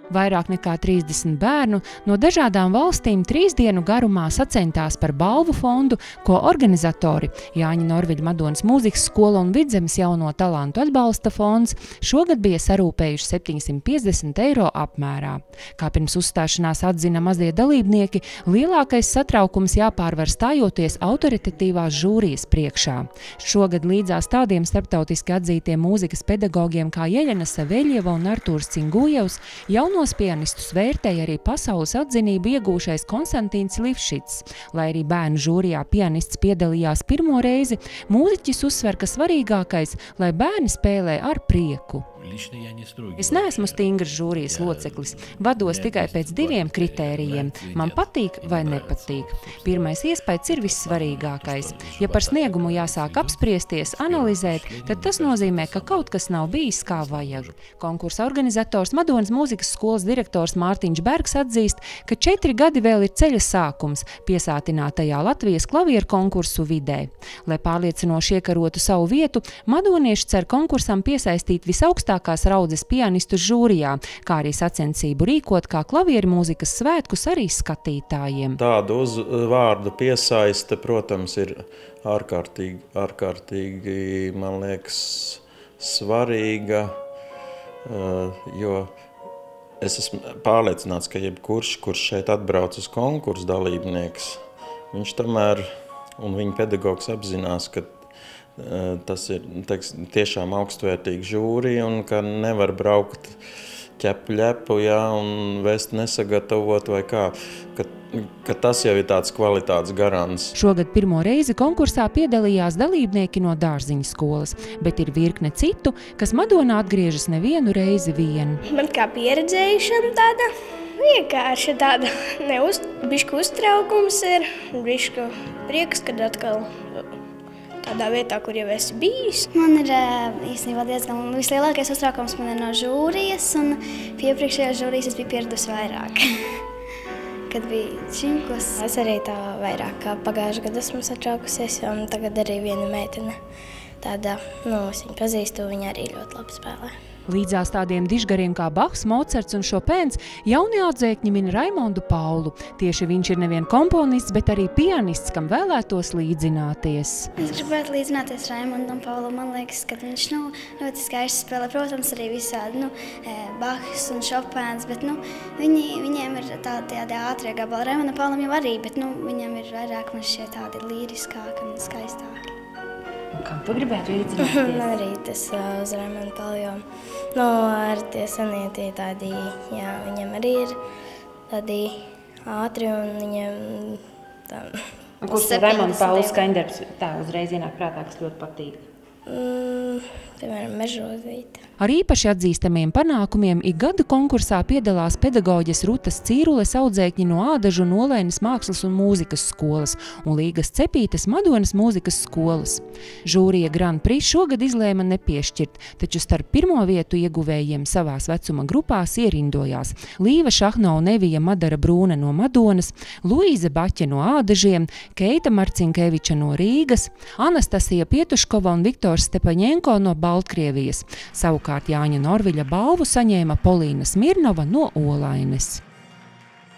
Vairāk nekā 30 bērnu no dažādām valstīm 3 dienu garumā sacentās par balvu fondu, ko organizatori Jāņa Norviļa Madonas mūzikas skola un Vidzemes jauno talantu atbalsta fonds šogad bija sarūpējuši 750 eiro apmērā. Kā pirms uzstāšanās atzina mazie dalībnieki, lielākais satraukums jāpārvar stājoties autoritatīvās žūrijas priekšā. Šogad līdzās tādiem starptautiski atzītiem mūzikas pedagogiem kā Jeļena Saveļjeva un Artūrs Cingujevs, jaunos pianistus vērtēja arī pasaules atzinību iegūšais Konstantīns Livšits. Lai arī bērnu žūrijā pianists piedalījās pirmo reizi, mūziķis uzsver, ka svarīgākais, lai bērni spēlē ar prieku. Es neesmu stingrs žūrijas loceklis, vados tikai pēc 2 kritērijiem – man patīk vai nepatīk. Pirmais iespējas ir vissvarīgākais. Ja par sniegumu jāsāk apspriesties, analizēt, tad tas nozīmē, ka kaut kas nav bijis kā vajag. Konkursa organizators Madonas mūzikas skolas direktors Mārtiņš Bergs atzīst, ka 4 gadi vēl ir ceļa sākums piesātinātajā Latvijas klavieru konkursu vidē. Lai pārliecinoši iekarotu savu vietu, madonieši cer konkursam piesaistīt visaugstākās raudzes pianistus žūrijā, kā arī sacensību rīkot kā klavieru mūzikas svētkus arī skatītājiem. Tāda uzvārdu piesaiste, protams, ir ārkārtīgi, man liekas, svarīga, jo es esmu pārliecināts, ka jebkurš, kurš šeit atbrauc uz konkursu dalībnieks, viņš tomēr un viņa pedagogs apzinās, ka tas ir tiešām augstvērtīgi žūrija un ka nevar braukt ķepu, un vest nesagatavot vai kā, ka tas jau ir tāds kvalitātes garants. Šogad pirmo reizi konkursā piedalījās dalībnieki no Dārziņu skolas, bet ir virkne citu, kas Madonā atgriežas nevienu reizi vien. Man kā pieredzējušam tāda vienkārši tāda bišķi uztraukums ir, bišķi prieks, kad atkal tādā vietā, kur jau esi bijis. Man ir īstenībā diezgan vislielākais uztraukums man ir no žūrijas, un pie iepriekšējās žūrijas es biju pieradusi vairāk. Kad bija čimkos. Es arī tā vairāk kā pagājušajā gadā esmu satraukusies, un tagad arī viena meitene tāda, es viņu pazīstu, viņa arī ļoti labi spēlē. Līdzās tādiem dižgariem kā Bachs, Mocarts un Šopēns jaunie audzēkņi min Raimondu Paulu. Tieši viņš ir nevien komponists, bet arī pianists, kam vēlētos līdzināties. Es gribētu līdzināties Raimondam Paulam. Man liekas, ka viņš ļoti skaisti spēlē. Protams, arī visādi Bachs un Šopēns, bet viņiem ir tādi ātrie gabali. Raimondam Paulam jau arī, bet viņam ir vairāk man šie tādi līriskāki un skaistāki. Kam tu gribētu līdzināties? Man arī tas uz Raimondu Paulu, jo ar tie senie tie tādi, viņam arī ir tādi ātri un viņam tā... Kurš ir Raimondu Paulu skaņdarbs tā uzreiz ienāk prātā, kas ļoti patīk? Piemēram, Mežozīte. Ar īpaši atzīstamiem panākumiem ik gadu konkursā piedalās pedagoģes Rutas Cīrules audzēkņi no Ādažu un Olēnas mākslas un mūzikas skolas un Līgas Cepītes Madonas mūzikas skolas. Žūrija Grand Prix šogad izlēma nepiešķirt, taču starp pirmo vietu ieguvējiem savās vecuma grupās ierindojās Līva Šahno un Evija Madara Brūne no Madonas, Luīze Baķe no Ādažiem, Keita Marcinkeviča no Rīgas, Anastasija Pietuškova un Viktors Stepaņenko no Baltkrievijas. Savukārt Jāņa Norviļa balvu saņēma Polīna Smirnova no Olaines.